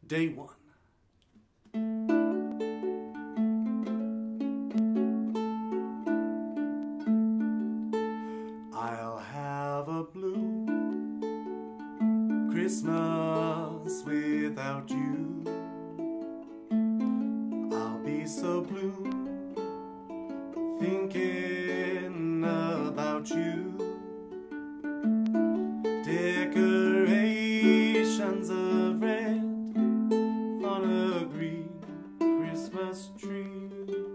Day 1. I'll have a blue Christmas without you. I'll be so blue thinking about you. Decorations of red on a green Christmas tree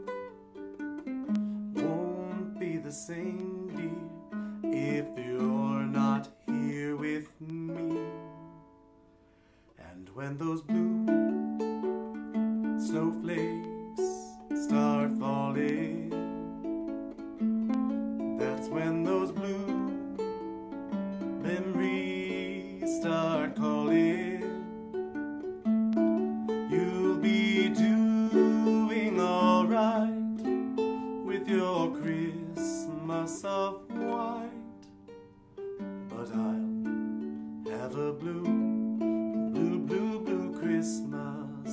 won't be the same, dear, if you're not here with me. And when those blue snowflakes start falling, that's when those blue memories start calling. You'll be doing all right with your Christmas of white, but I'll have a blue Christmas.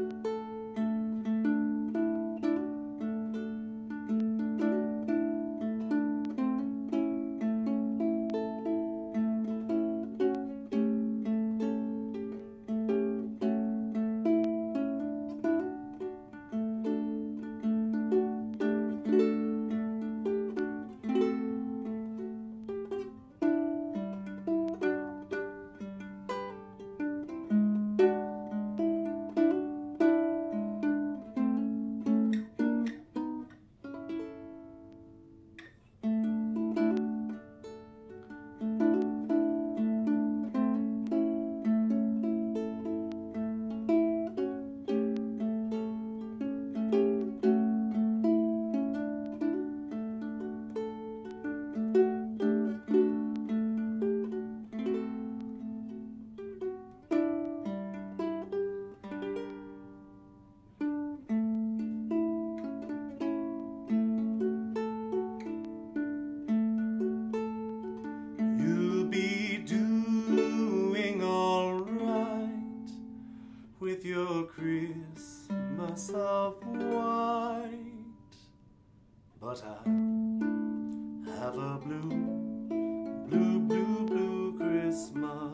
With your Christmas of white, but I'll have a blue Christmas.